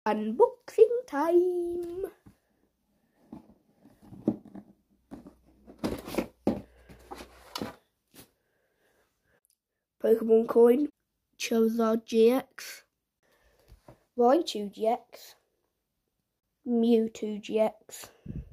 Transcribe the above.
Unboxing time! Pokemon coin, Charizard GX, Raichu GX, Mewtwo GX,